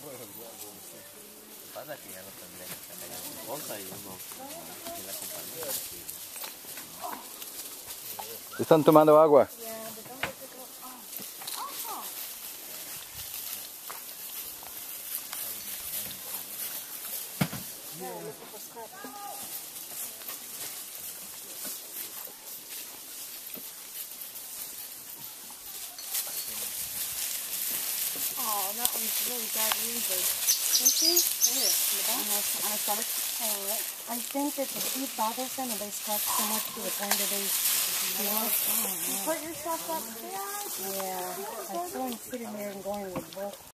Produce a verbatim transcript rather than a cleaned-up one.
Pasa que ya no tendría que sacar una cosa y uno que la compañía. ¿Están tomando agua? Oh, that one's really badly injured. Thank you. Here, on my, on my stomach. Oh, I think that the feet bothers them and they scratch so much to the point that they feel. You put yourself up there? Yeah. I saw him sitting there and going with both.